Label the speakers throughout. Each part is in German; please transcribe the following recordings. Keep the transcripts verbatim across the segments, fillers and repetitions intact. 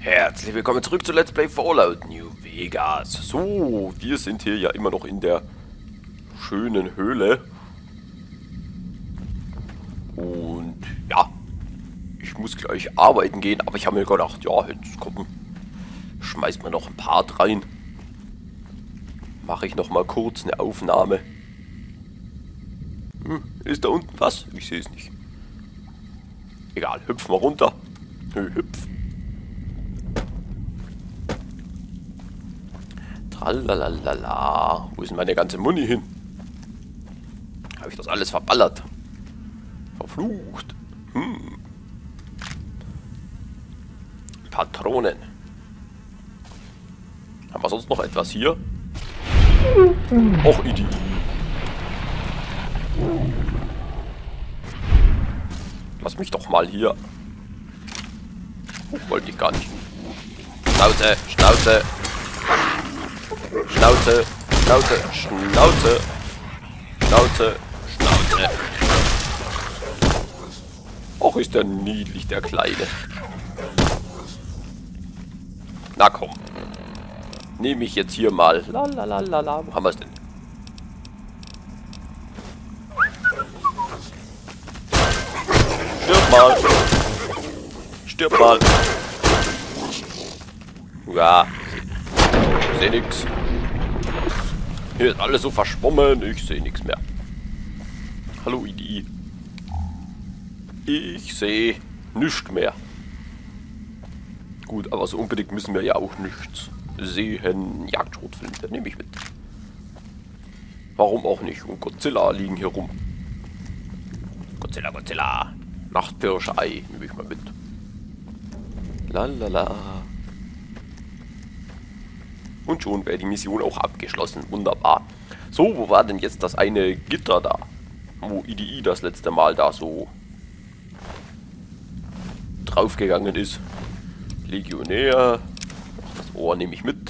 Speaker 1: Herzlich willkommen zurück zu Let's Play Fallout New Vegas. So, wir sind hier ja immer noch in der schönen Höhle. Und ja, ich muss gleich arbeiten gehen, aber ich habe mir gedacht, ja, jetzt komm, schmeißt mal noch ein Part rein. Mache ich noch mal kurz eine Aufnahme. Hm, ist da unten was? Ich sehe es nicht. Egal, hüpfen wir runter. Hüpf. Tralalala. Wo ist denn meine ganze Muni hin? Habe ich das alles verballert? Verflucht. Hm. Patronen. Haben wir sonst noch etwas hier? Och, Idi. Lass mich doch mal hier. Oh, wollte ich gar nicht. Schnauze, Schnauze. Schnauze, Schnauze, Schnauze. Schnauze, Schnauze. Och, ist der niedlich, der Kleine. Na komm. Nehme ich jetzt hier mal. Lalalala. Wo haben wir es denn? Stirb mal. Stirb mal. Ja. Ich sehe nix. Hier ist alles so verschwommen. Ich sehe nichts mehr. Hallo, Idi. Ich sehe nichts mehr. Gut, aber so unbedingt müssen wir ja auch nichts sehen. Jagdschrotflinte nehme ich mit. Warum auch nicht? Und Godzilla liegen hier rum. Godzilla, Godzilla. Nachtpirschei nehme ich mal mit. Lalala. Und schon wäre die Mission auch abgeschlossen. Wunderbar. So, wo war denn jetzt das eine Gitter da? Wo I D I das letzte Mal da so draufgegangen ist. Legionär. Das Ohr nehme ich mit.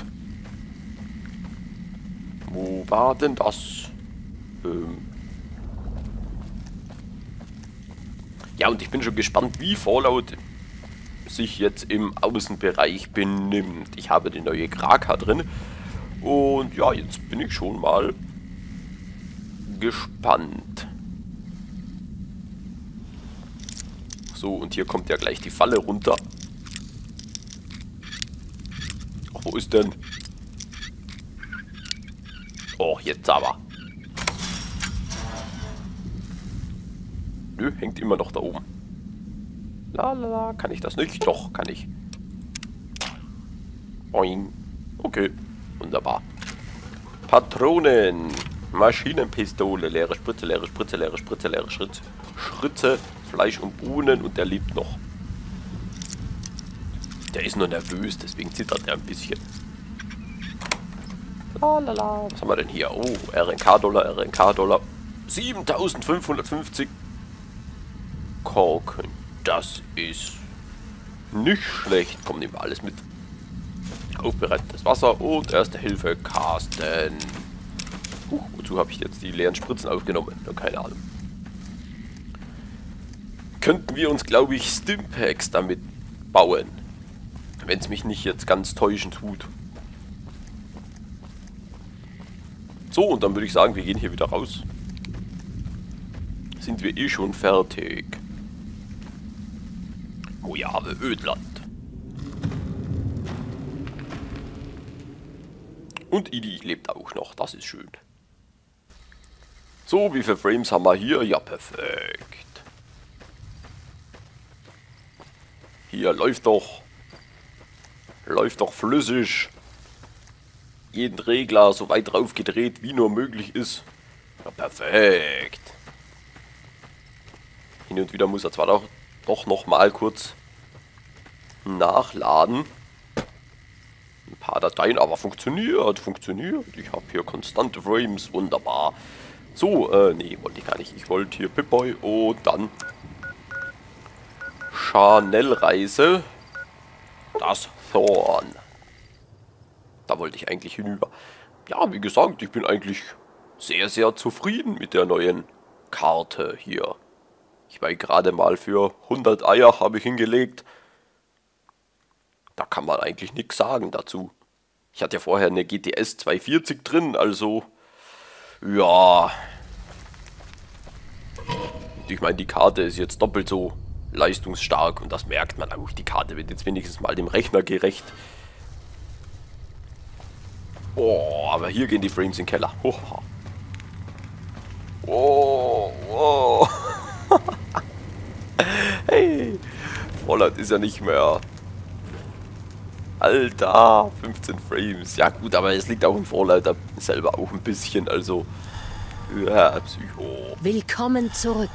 Speaker 1: Wo war denn das? Ähm ja, und ich bin schon gespannt, wie Fallout sich jetzt im Außenbereich benimmt. Ich habe die neue Kraka drin. Und ja, jetzt bin ich schon mal gespannt. So, und hier kommt ja gleich die Falle runter. Ach, wo ist denn? Oh, jetzt aber. Nö, hängt immer noch da oben. Lalala, kann ich das nicht? Doch, kann ich. Boing. Okay, wunderbar. Patronen. Maschinenpistole, leere Spritze, leere Spritze, leere Spritze, leere Schritt, Schritte, Fleisch und Bohnen und der lebt noch. Der ist nur nervös, deswegen zittert er ein bisschen. Lalala. Was haben wir denn hier? Oh, R N K-Dollar, R N K-Dollar. siebentausendfünfhundertfünfzig Korken. Das ist nicht schlecht. Komm, nehmen wir alles mit. Aufbereitetes Wasser und erste Hilfe casten. Huch, wozu habe ich jetzt die leeren Spritzen aufgenommen? Ja, keine Ahnung. Könnten wir uns, glaube ich, Stimpaks damit bauen. Wenn es mich nicht jetzt ganz täuschen tut. So, und dann würde ich sagen, wir gehen hier wieder raus. Sind wir eh schon fertig. Mojave Ödland. Und Idi lebt auch noch, das ist schön. So, wie viele Frames haben wir hier? Ja, perfekt. Hier läuft doch. Läuft doch flüssig. Jeden Regler so weit drauf gedreht, wie nur möglich ist. Ja, perfekt. Hin und wieder muss er zwar doch, doch noch mal kurz nachladen. Ein paar Dateien, aber funktioniert, funktioniert. Ich habe hier konstante Frames, wunderbar. So, äh, nee, wollte ich gar nicht. Ich wollte hier Pip-Boy und dann Chanel-Reise. Das Thorn. Da wollte ich eigentlich hinüber. Ja, wie gesagt, ich bin eigentlich sehr, sehr zufrieden mit der neuen Karte hier. Ich war gerade mal für hundert Eier habe ich hingelegt. Da kann man eigentlich nichts sagen dazu. Ich hatte ja vorher eine G T S zweihundertvierzig drin, also ja. Ich meine, die Karte ist jetzt doppelt so leistungsstark und das merkt man auch. Die Karte wird jetzt wenigstens mal dem Rechner gerecht. Oh, aber hier gehen die Frames in den Keller. Oha. Oh, oh. Hey, Fallout ist ja nicht mehr. Alter, fünfzehn Frames. Ja gut, aber es liegt auch im Fallout selber auch ein bisschen, also ja, Psycho.
Speaker 2: Willkommen zurück.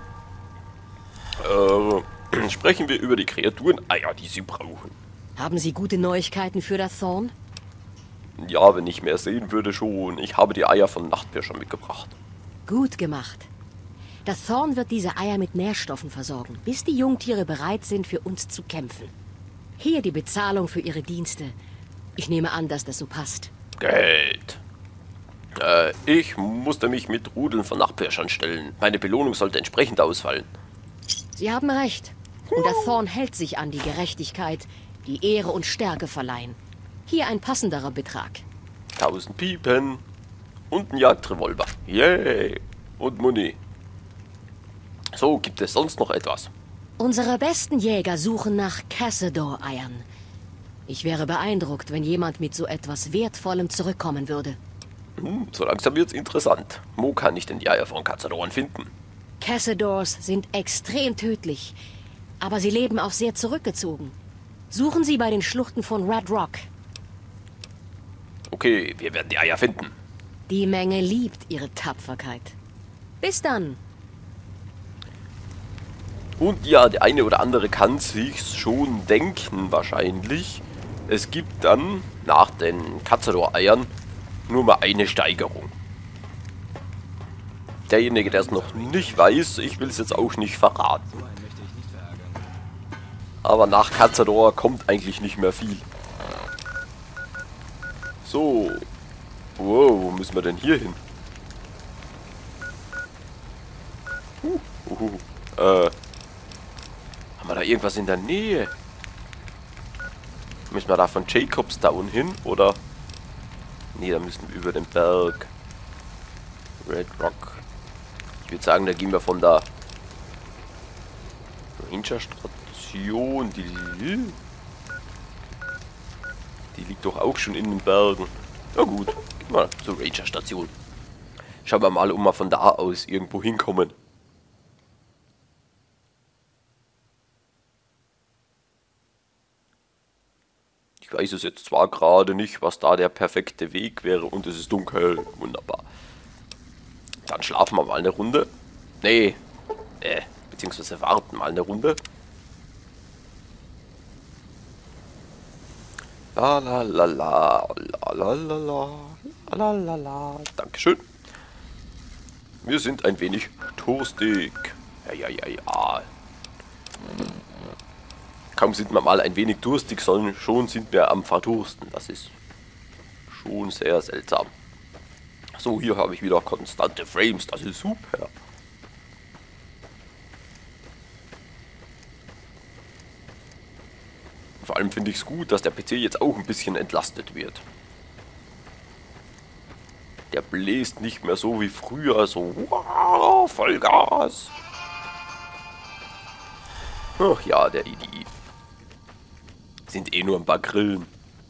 Speaker 1: Äh, sprechen wir über die Kreaturen, Eier, die sie brauchen.
Speaker 2: Haben Sie gute Neuigkeiten für das Thorn?
Speaker 1: Ja, wenn ich mehr sehen würde schon. Ich habe die Eier von Nachtpirscher mitgebracht.
Speaker 2: Gut gemacht. Das Thorn wird diese Eier mit Nährstoffen versorgen, bis die Jungtiere bereit sind, für uns zu kämpfen. Hier die Bezahlung für Ihre Dienste. Ich nehme an, dass das so passt.
Speaker 1: Geld. Äh, ich musste mich mit Rudeln von Nachtpirschern stellen. Meine Belohnung sollte entsprechend ausfallen.
Speaker 2: Sie haben recht. Und das Thorn hält sich an die Gerechtigkeit, die Ehre und Stärke verleihen. Hier ein passenderer Betrag.
Speaker 1: Tausend Piepen. Und ein Jagdrevolver. Yay. Und Muni. So, gibt es sonst noch etwas?
Speaker 2: Unsere besten Jäger suchen nach Cassador-Eiern. Ich wäre beeindruckt, wenn jemand mit so etwas Wertvollem zurückkommen würde.
Speaker 1: Hm, so langsam wird's interessant. Wo kann ich denn die Eier von Cassadoren finden?
Speaker 2: Cassadors sind extrem tödlich, aber sie leben auch sehr zurückgezogen. Suchen Sie bei den Schluchten von Red Rock.
Speaker 1: Okay, wir werden die Eier finden.
Speaker 2: Die Menge liebt ihre Tapferkeit. Bis dann.
Speaker 1: Und ja, der eine oder andere kann sich's schon denken wahrscheinlich. Es gibt dann nach den Cazador-Eiern nur mal eine Steigerung. Derjenige, der es noch nicht weiß, ich will es jetzt auch nicht verraten. Aber nach Cazador kommt eigentlich nicht mehr viel. So. Wow, wo müssen wir denn hier hin? Uh, uh, uh, äh. Haben wir da irgendwas in der Nähe? Müssen wir da von Jacobs Down hin, oder? Nee, da müssen wir über den Berg. Red Rock. Ich würde sagen, da gehen wir von der Ranger-Station. Die, die liegt doch auch schon in den Bergen. Na gut, gehen wir zur Ranger-Station. Schauen wir mal, ob wir von da aus irgendwo hinkommen. Ich weiß es jetzt zwar gerade nicht, was da der perfekte Weg wäre und es ist dunkel. Wunderbar. Dann schlafen wir mal eine Runde. Nee. Äh, beziehungsweise warten mal eine Runde. La la la la la la la la la la la. Dankeschön. Wir sind ein wenig durstig. Ja, ja, ja, ja. Kaum sind wir mal ein wenig durstig, sondern schon sind wir am Verdursten. Das ist schon sehr seltsam. So, hier habe ich wieder konstante Frames. Das ist super. Vor allem finde ich es gut, dass der P C jetzt auch ein bisschen entlastet wird. Der bläst nicht mehr so wie früher, so wow, Vollgas. Ach ja, der Idi. Sind eh nur ein paar Grillen.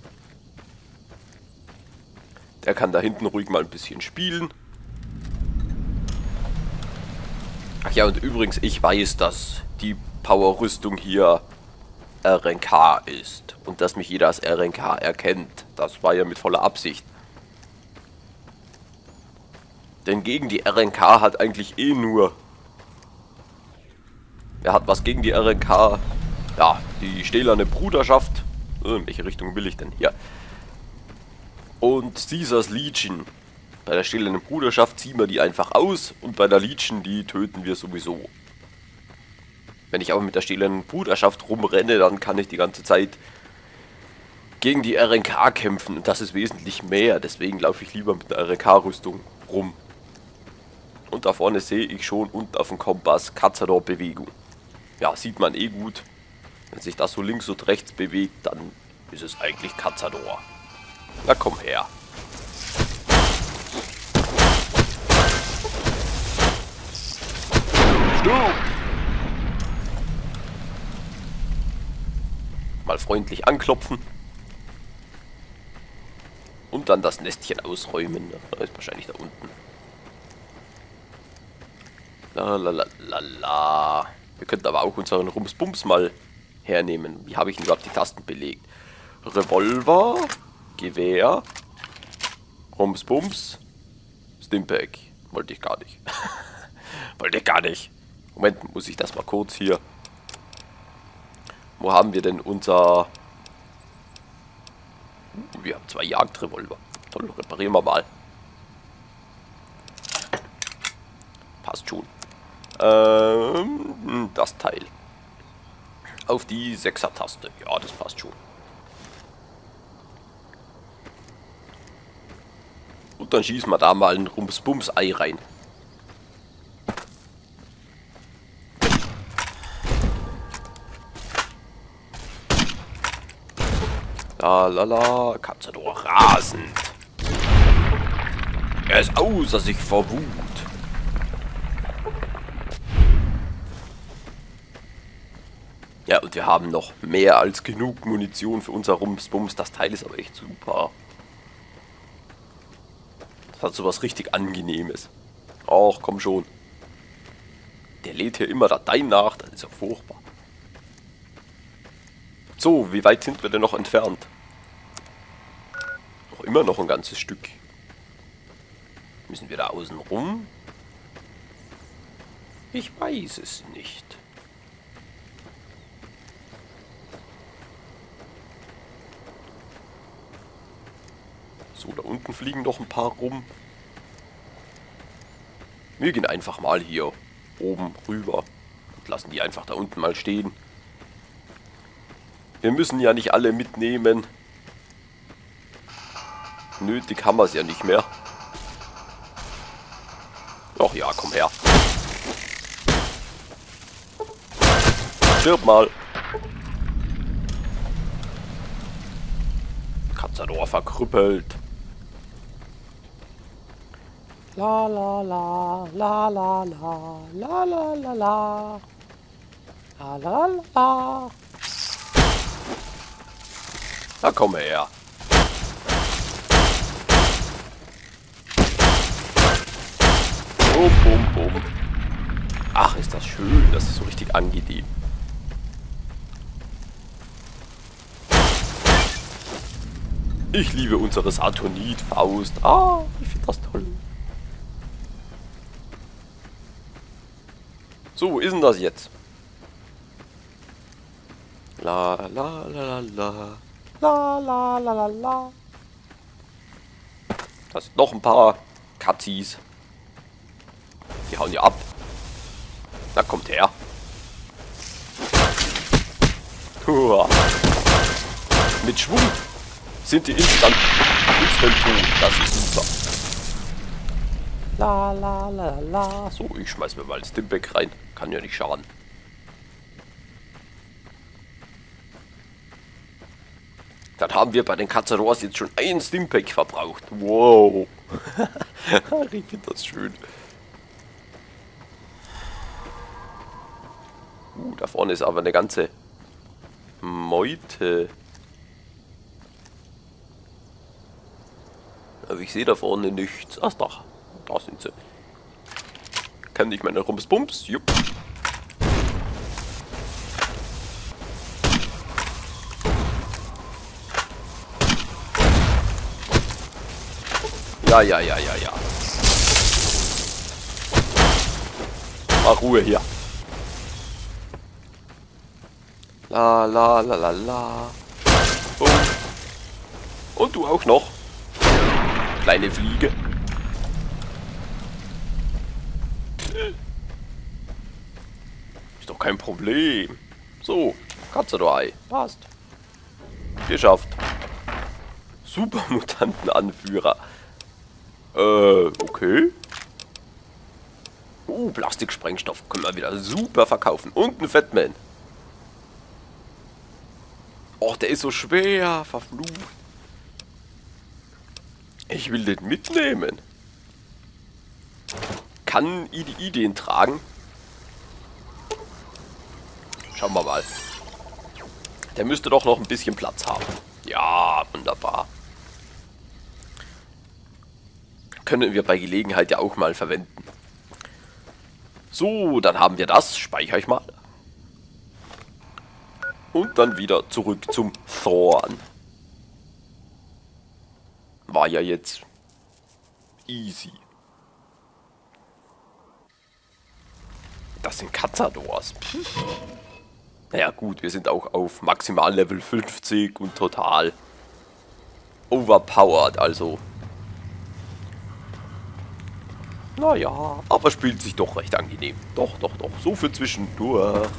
Speaker 1: Der kann da hinten ruhig mal ein bisschen spielen. Ach ja, und übrigens, ich weiß, dass die Power-Rüstung hier R N K ist. Und dass mich jeder als R N K erkennt. Das war ja mit voller Absicht. Denn gegen die R N K hat eigentlich eh nur... Wer hat was gegen die R N K? Ja, die stählerne Bruderschaft. In welche Richtung will ich denn hier? Und Caesars Legion. Bei der stählernen Bruderschaft ziehen wir die einfach aus. Und bei der Legion, die töten wir sowieso. Wenn ich aber mit der stählernen Bruderschaft rumrenne, dann kann ich die ganze Zeit gegen die R N K kämpfen. Und das ist wesentlich mehr. Deswegen laufe ich lieber mit einer R N K-Rüstung rum. Und da vorne sehe ich schon unten auf dem Kompass Cazador-Bewegung. Ja, sieht man eh gut. Wenn sich das so links und rechts bewegt, dann ist es eigentlich Cazador. Na komm her. Stirb! Mal freundlich anklopfen. Und dann das Nestchen ausräumen. Da ist wahrscheinlich da unten. La la la la la. Wir könnten aber auch unseren Rumsbums mal hernehmen. Wie habe ich denn überhaupt die Tasten belegt? Revolver, Gewehr, Rumsbums, Stimpack. Wollte ich gar nicht. Wollte ich gar nicht. Moment, muss ich das mal kurz hier. Wo haben wir denn unser... Uh, wir haben zwei Jagdrevolver. Toll, reparieren wir mal. Passt schon. Ähm, das Teil. Auf die Sechser-Taste. Ja, das passt schon. Und dann schießen wir da mal ein Rumsbums-Ei rein. La la la, Cazador rasend. Er ist außer sich vor Wut. Ja, und wir haben noch mehr als genug Munition für unser Rumsbums. Das Teil ist aber echt super. Das hat so was richtig Angenehmes. Och, komm schon. Der lädt hier immer Dateien nach, das ist ja furchtbar. So, wie weit sind wir denn noch entfernt? Noch immer noch ein ganzes Stück. Müssen wir da außen rum? Ich weiß es nicht. So, da unten fliegen noch ein paar rum. Wir gehen einfach mal hier oben rüber und lassen die einfach da unten mal stehen. Wir müssen ja nicht alle mitnehmen. Nötig haben wir es ja nicht mehr. Ach ja, komm her. Stirb mal. Cazador verkrüppelt. La la la, la la la, la la la la, la la la. Na komm her. Bum, bum, bum. Ach, ist das schön. Das ist so richtig angenehm. Ich liebe unsere Saturnit-Faust. Ah, ich finde das toll. So, wo ist denn das jetzt? La la la la la. La la la la la. Da sind noch ein paar Katzis. Die hauen ja ab. Na, kommt her. Hua. Mit Schwung sind die instant, instant tot. Das ist super. La la la la. So, ich schmeiß mir mal das Stimpack rein. Kann ja nicht schaden. Dann haben wir bei den Cazadors jetzt schon ein Stimpack verbraucht. Wow. Ich finde das schön. Uh, da vorne ist aber eine ganze Meute. Aber ich sehe da vorne nichts. Ach doch, da sind sie. Kenn ich meine Rumsbums? Jupp. Ja, ja, ja, ja, ja. Mal Ruhe hier. La, la, la, la, la. Oh. Und du auch noch. Kleine Fliege. Ist doch kein Problem. So, Cazador-Ei. Passt. Geschafft. Supermutanten-Anführer. Äh, okay. Uh, Plastiksprengstoff können wir wieder super verkaufen. Und ein Fatman. Och, der ist so schwer. Verflucht. Ich will den mitnehmen. Kann I die Ideen tragen? Schauen wir mal. Der müsste doch noch ein bisschen Platz haben. Ja, wunderbar. Können wir bei Gelegenheit ja auch mal verwenden. So, dann haben wir das. Speichere ich mal. Und dann wieder zurück zum Thorn. War ja jetzt easy. Das sind Cazadors. Naja gut, wir sind auch auf maximal Level fünfzig und total overpowered, also. Naja, aber spielt sich doch recht angenehm. Doch, doch, doch. So für zwischendurch.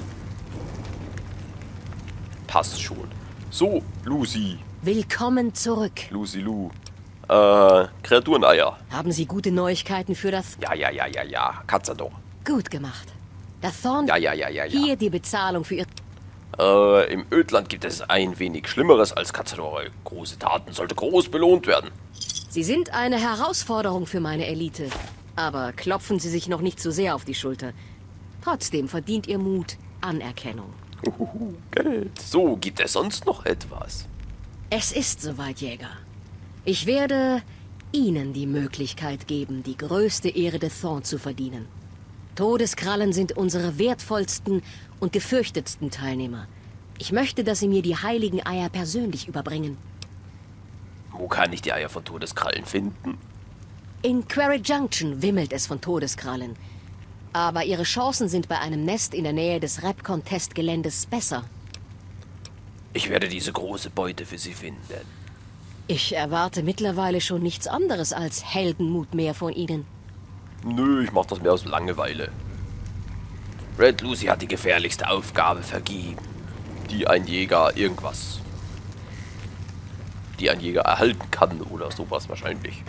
Speaker 1: Passt schon. So, Lucy.
Speaker 2: Willkommen zurück.
Speaker 1: Lucy Lu. Äh, Kreatureneier.
Speaker 2: Haben Sie gute Neuigkeiten für das?
Speaker 1: Ja, ja, ja, ja, ja. Cazador.
Speaker 2: Gut gemacht. Das Thorn...
Speaker 1: Ja, ja, ja, ja, ja.
Speaker 2: Hier die Bezahlung für Ihr...
Speaker 1: Äh, im Ödland gibt es ein wenig Schlimmeres als Cazadore. Große Taten sollte groß belohnt werden.
Speaker 2: Sie sind eine Herausforderung für meine Elite. Aber klopfen Sie sich noch nicht zu sehr auf die Schulter. Trotzdem verdient Ihr Mut Anerkennung.
Speaker 1: Uhuhu, Geld. So, gibt es sonst noch etwas?
Speaker 2: Es ist soweit, Jäger. Ich werde Ihnen die Möglichkeit geben, die größte Ehre des Thorn zu verdienen. Todeskrallen sind unsere wertvollsten und gefürchtetsten Teilnehmer. Ich möchte, dass Sie mir die heiligen Eier persönlich überbringen.
Speaker 1: Wo kann ich die Eier von Todeskrallen finden?
Speaker 2: In Quarry Junction wimmelt es von Todeskrallen. Aber Ihre Chancen sind bei einem Nest in der Nähe des Rap-Contest-Geländes besser.
Speaker 1: Ich werde diese große Beute für Sie finden.
Speaker 2: Ich erwarte mittlerweile schon nichts anderes als Heldenmut mehr von Ihnen.
Speaker 1: Nö, ich mach das mehr aus Langeweile. Red Lucy hat die gefährlichste Aufgabe vergeben. Die ein Jäger irgendwas. Die ein Jäger erhalten kann oder sowas wahrscheinlich.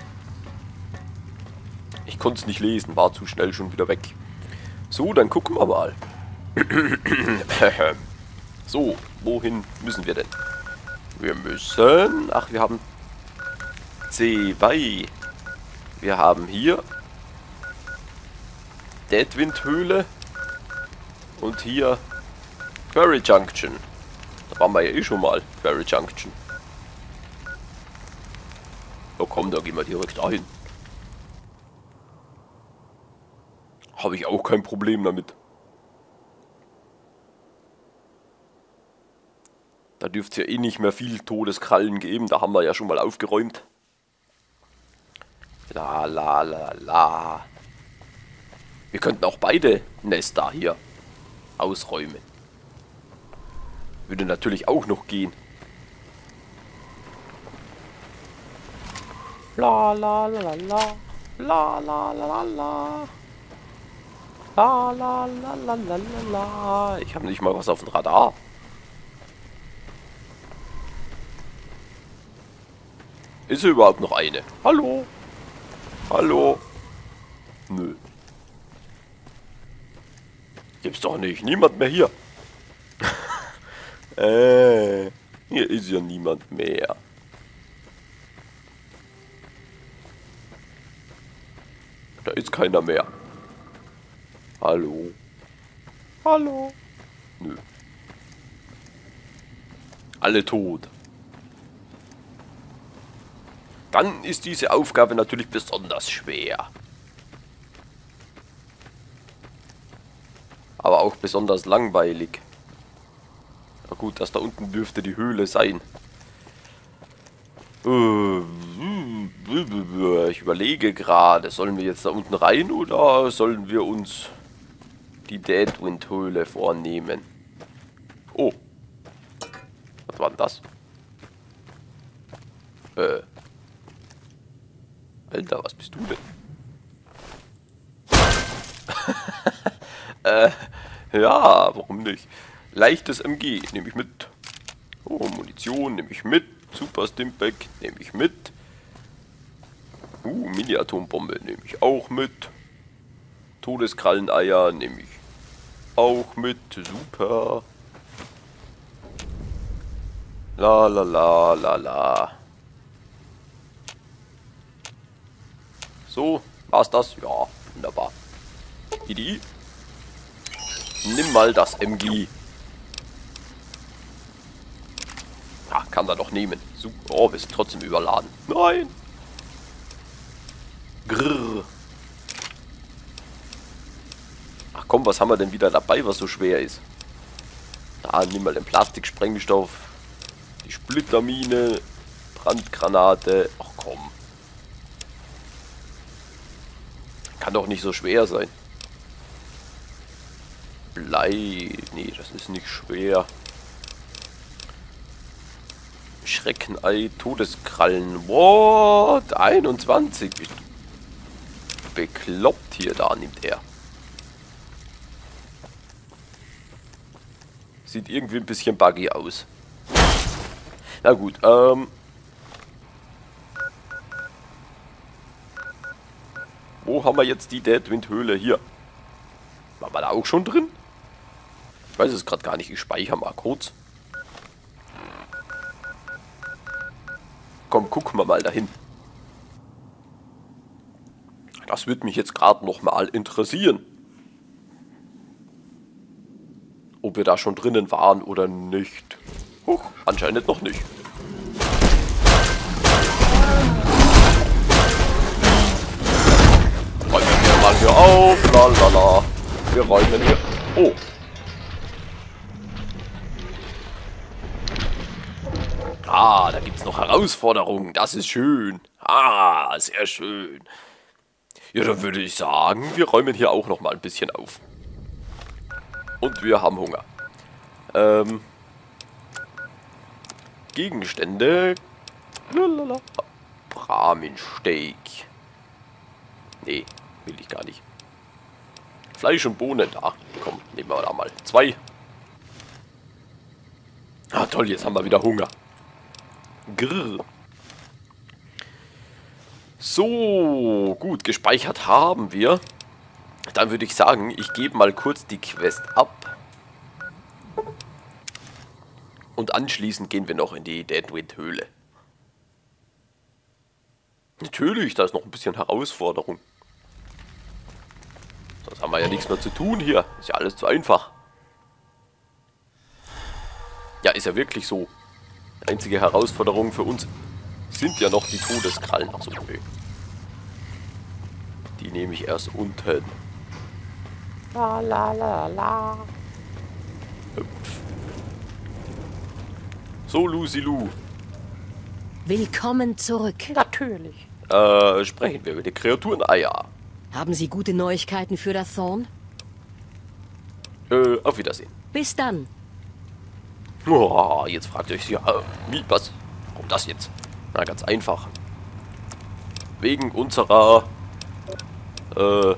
Speaker 1: Ich konnte es nicht lesen, war zu schnell schon wieder weg. So, dann gucken wir mal. So, wohin müssen wir denn? Wir müssen... Ach, wir haben... zwei. Wir haben hier... Deadwind-Höhle. Und hier... Quarry Junction. Da waren wir ja eh schon mal. Quarry Junction. Oh komm, da gehen wir direkt dahin. Habe ich auch kein Problem damit. Da dürfte es ja eh nicht mehr viel Todeskrallen geben. Da haben wir ja schon mal aufgeräumt. La la la la. Wir könnten auch beide Nester hier ausräumen. Würde natürlich auch noch gehen. La la la la. La la la la. La la la la la la la. Ich habe nicht mal was auf dem Radar. Ist hier überhaupt noch eine? Hallo? Hallo? Nö. Gibt's doch nicht. Niemand mehr hier. äh, hier ist ja niemand mehr. Da ist keiner mehr. Hallo? Hallo? Nö. Alle tot. Dann ist diese Aufgabe natürlich besonders schwer. Aber auch besonders langweilig. Na gut, das da unten dürfte die Höhle sein. Ich überlege gerade, sollen wir jetzt da unten rein oder sollen wir uns die Deadwind-Höhle vornehmen? Oh. Was war denn das? Äh. Alter, was bist du denn? äh, ja, warum nicht? Leichtes M G nehme ich mit. Oh, Munition nehme ich mit. Super Stimpack nehme ich mit. Uh, Mini-Atombombe nehme ich auch mit. Todeskralleneier nehme ich auch mit. Super. La la la la la. So, war's das? Ja, wunderbar. Idi. Nimm mal das M G. Ah, kann er doch nehmen. Super. Oh, wir sind trotzdem überladen. Nein. Grrr. Ach komm, was haben wir denn wieder dabei, was so schwer ist? Da, nimm mal den Plastiksprengstoff. Die Splittermine. Brandgranate. Ach komm. Kann doch nicht so schwer sein. Blei. Nee, das ist nicht schwer. Schreckenei, Todeskrallen. What? einundzwanzig. Bekloppt hier, da nimmt er. Sieht irgendwie ein bisschen buggy aus. Na gut, ähm... wo haben wir jetzt die Deadwind-Höhle? Hier. Waren wir da auch schon drin? Ich weiß es gerade gar nicht. Ich speichere mal kurz. Komm, gucken wir mal dahin. Das würde mich jetzt gerade noch mal interessieren. Ob wir da schon drinnen waren oder nicht. Huch, anscheinend noch nicht. Räumen wir mal hier auf. Lalala. Wir räumen hier. Oh. Ah, da gibt es noch Herausforderungen. Das ist schön. Ah, sehr schön. Ja, dann würde ich sagen, wir räumen hier auch noch mal ein bisschen auf. Und wir haben Hunger. Ähm, Gegenstände. Lalala. Brahmin-Steak. Nee, will ich gar nicht. Fleisch und Bohnen da. Komm, nehmen wir da mal zwei. Ah, toll, jetzt haben wir wieder Hunger. Grrr. So, gut, gespeichert haben wir. Dann würde ich sagen, ich gebe mal kurz die Quest ab. Und anschließend gehen wir noch in die Deadwind-Höhle. Natürlich, da ist noch ein bisschen Herausforderung. Sonst haben wir ja nichts mehr zu tun hier. Ist ja alles zu einfach. Ja, ist ja wirklich so. Die einzige Herausforderung für uns sind ja noch die Todeskrallen. Achso, okay. Die nehme ich erst unten. La la la la. Hüpf. So, Lucy Lu.
Speaker 2: Willkommen zurück.
Speaker 1: Natürlich. Äh, sprechen wir über die Kreaturen-Eier.
Speaker 2: Haben Sie gute Neuigkeiten für das Thorn?
Speaker 1: Äh, auf Wiedersehen.
Speaker 2: Bis dann.
Speaker 1: Oh, jetzt fragt ihr euch, ja, wie, was? Warum das jetzt? Na, ganz einfach. Wegen unserer, äh,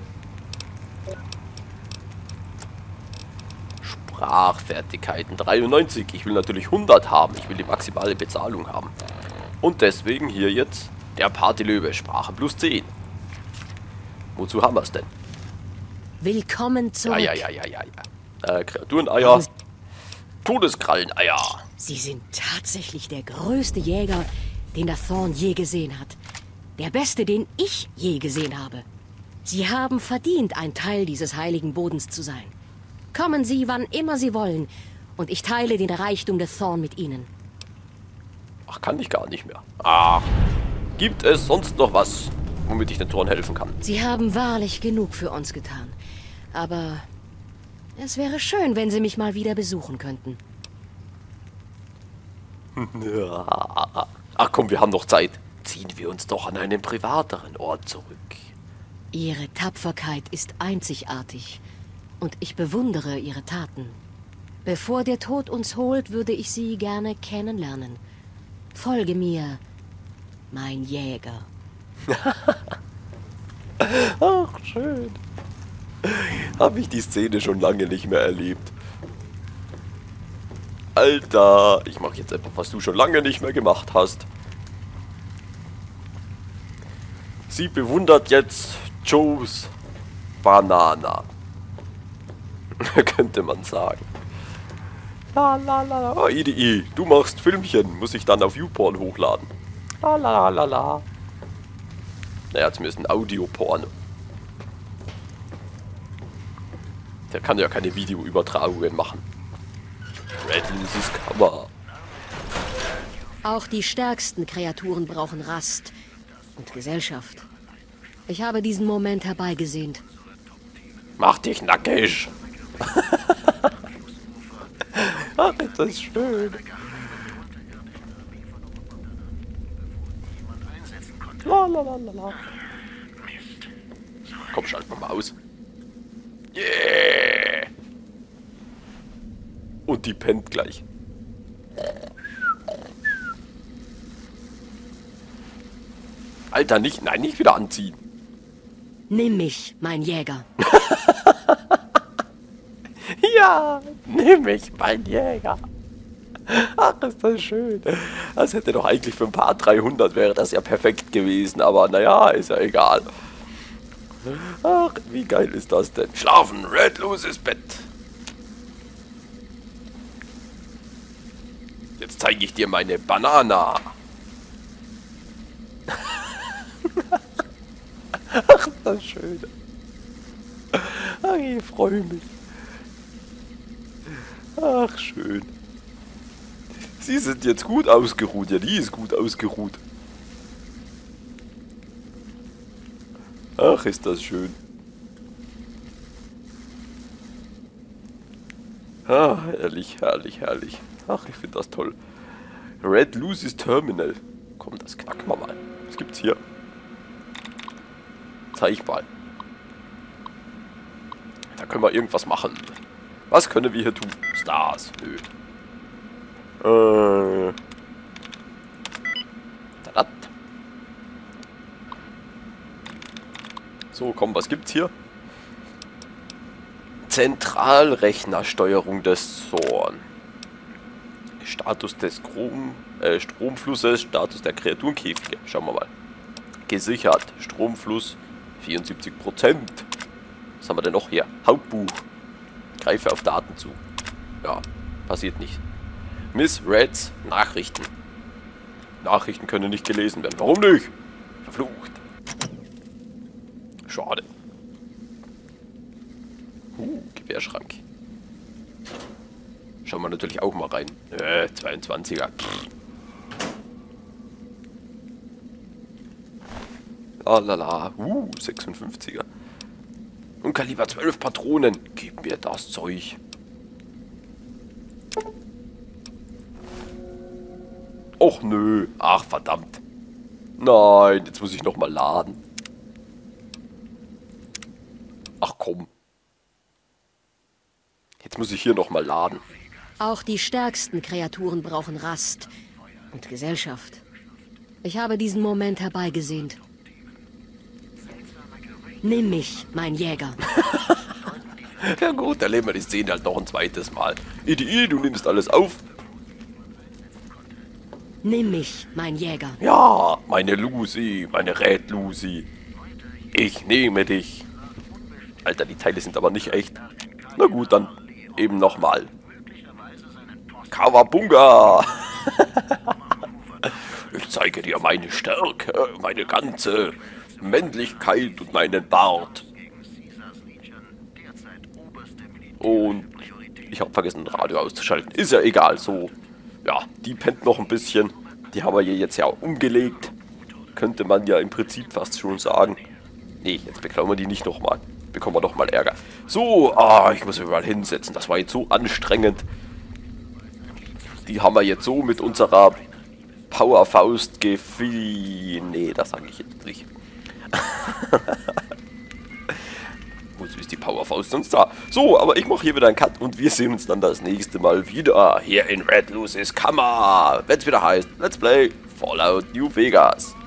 Speaker 1: Sprachfertigkeiten. dreiundneunzig. Ich will natürlich hundert haben. Ich will die maximale Bezahlung haben. Und deswegen hier jetzt der Partylöwe. Sprache plus zehn. Wozu haben wir es denn?
Speaker 2: Willkommen zurück.
Speaker 1: Ja, ja, ja, ja, ja, ja. Äh, Kreatureneier. Todeskralleneier.
Speaker 2: Sie sind tatsächlich der größte Jäger, den das Thorn je gesehen hat. Der beste, den ich je gesehen habe. Sie haben verdient, ein Teil dieses heiligen Bodens zu sein. Kommen Sie, wann immer Sie wollen, und ich teile den Reichtum des Thorn mit Ihnen.
Speaker 1: Ach, kann ich gar nicht mehr. Ach, gibt es sonst noch was, womit ich den Thorn helfen kann?
Speaker 2: Sie haben wahrlich genug für uns getan. Aber es wäre schön, wenn Sie mich mal wieder besuchen könnten.
Speaker 1: Ach komm, wir haben noch Zeit. Ziehen wir uns doch an einen privateren Ort zurück.
Speaker 2: Ihre Tapferkeit ist einzigartig und ich bewundere Ihre Taten. Bevor der Tod uns holt, würde ich Sie gerne kennenlernen. Folge mir, mein Jäger.
Speaker 1: Ach, schön. Habe ich die Szene schon lange nicht mehr erlebt. Alter, ich mache jetzt etwas, was du schon lange nicht mehr gemacht hast. Sie bewundert jetzt Joes Banana. Könnte man sagen. La la la la. Oh, I D I, du machst Filmchen, muss ich dann auf YouPorn hochladen. La la la la. Naja, zumindest ein Audioporn. Der kann ja keine Videoübertragungen machen. Red Lucy's Kammer.
Speaker 2: Auch die stärksten Kreaturen brauchen Rast und Gesellschaft. Ich habe diesen Moment herbeigesehnt.
Speaker 1: Mach dich nackig. Ach, ist das schön. La la la la la. Komm, schalt mal aus. Yeah! Und die pennt gleich. Alter, nicht, nein, nicht wieder anziehen.
Speaker 2: Nimm mich, mein Jäger.
Speaker 1: Ja, nimm mich, mein Jäger. Ach, ist das schön. Das hätte doch eigentlich für ein paar dreihundert wäre das ja perfekt gewesen, aber naja, ist ja egal. Ach, wie geil ist das denn? Schlafen, Red Lucy's Bett. Jetzt zeige ich dir meine Banana. Ach, ist das schön. Ach, ich freue mich. Ach, schön. Sie sind jetzt gut ausgeruht. Ja, die ist gut ausgeruht. Ach, ist das schön. Ah, herrlich, herrlich, herrlich. Ach, ich finde das toll. Red Lucy's Terminal. Komm, das knacken wir mal. Was gibt's hier? Zeichball. Da können wir irgendwas machen. Was können wir hier tun? Stars. Nö. Äh. Tadat. So, komm, was gibt's hier? Zentralrechnersteuerung des Thorn. Status des Strom, äh, Stromflusses, Status der Kreaturenkäfige. Schauen wir mal. Gesichert. Stromfluss vierundsiebzig Prozent. Was haben wir denn noch hier? Hauptbuch. Greife auf Daten zu. Ja, passiert nicht. Miss Reds Nachrichten. Nachrichten können nicht gelesen werden. Warum nicht? Verflucht. Schade. Uh, Gewehrschrank. Schauen wir natürlich auch mal rein. Äh, zweiundzwanziger. Pff. Ah, lala. Uh, sechsundfünfziger. Und Kaliber zwölf Patronen. Gib mir das Zeug. Och nö. Ach, verdammt. Nein, jetzt muss ich nochmal laden. Ach komm. Jetzt muss ich hier nochmal laden.
Speaker 2: Auch die stärksten Kreaturen brauchen Rast und Gesellschaft. Ich habe diesen Moment herbeigesehnt. Nimm mich, mein Jäger.
Speaker 1: Ja gut, dann erleben wir die Szene halt noch ein zweites Mal. I D I, du nimmst alles auf.
Speaker 2: Nimm mich, mein Jäger.
Speaker 1: Ja, meine Lucy, meine Red Lucy. Ich nehme dich. Alter, die Teile sind aber nicht echt. Na gut, dann eben nochmal. Kawabunga! Ich zeige dir meine Stärke, meine ganze Männlichkeit und meinen Bart. Und ich habe vergessen, das Radio auszuschalten. Ist ja egal, so. Ja, die pennt noch ein bisschen. Die haben wir hier jetzt ja umgelegt. Könnte man ja im Prinzip fast schon sagen. Nee, jetzt beklauen wir die nicht nochmal. Bekommen wir doch mal Ärger. So, ah, ich muss mich mal hinsetzen. Das war jetzt so anstrengend. Die haben wir jetzt so mit unserer Powerfaust gefiel. Nee, das sage ich jetzt nicht. Wozu ist die Powerfaust sonst da? So, aber ich mache hier wieder einen Cut und wir sehen uns dann das nächste Mal wieder hier in Red Lucy's Kammer. Wenn es wieder heißt, Let's Play Fallout New Vegas.